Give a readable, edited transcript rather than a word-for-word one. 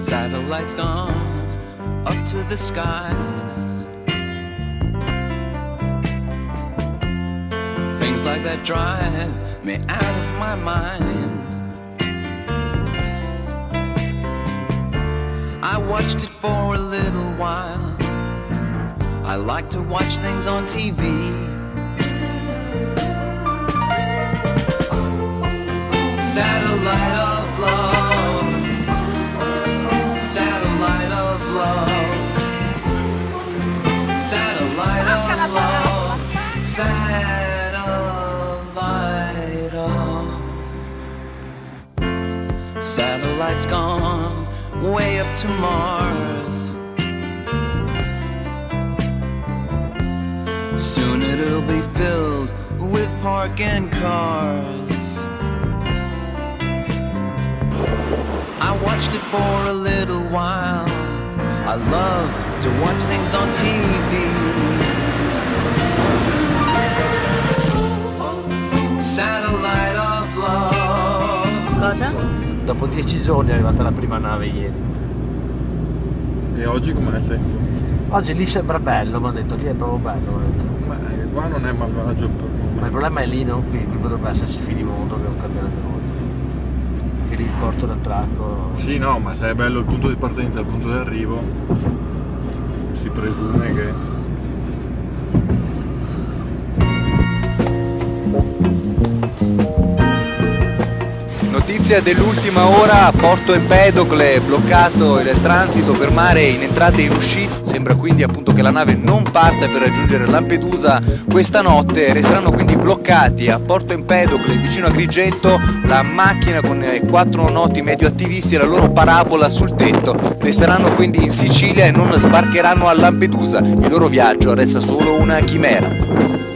Satellites gone up to the skies. Things like that drive me out of my mind. I watched it for a little while. I like to watch things on TV. Satellite of love. Satellite of love. Satellite of love. Satellite of. Satellites gone way up to Mars. Soon it'll be filled with parking cars. I watched it for a little while. I love to watch things on TV. Satellite of love. Cosa? Dopo 10 giorni è arrivata la prima nave ieri. E oggi com'è il tempo? Oggi lì sembra bello, mi ha detto, lì è proprio bello. Ma qua non è malvagio per Ma il problema è lì, no? Qui potrebbe esserci finimondo che non cambierebbe molto. Che lì il porto d'attracco. Sì, no, ma se è bello il punto di partenza e il punto di arrivo, si presume che... Notizia dell'ultima ora, a Porto Empedocle è bloccato il transito per mare in entrata e in uscita. Sembra quindi appunto che la nave non parta per raggiungere Lampedusa questa notte. Resteranno quindi bloccati a Porto Empedocle vicino a Agrigento la macchina con i 4 noti medio attivisti e la loro parabola sul tetto. Resteranno quindi in Sicilia e non sbarcheranno a Lampedusa. Il loro viaggio resta solo una chimera.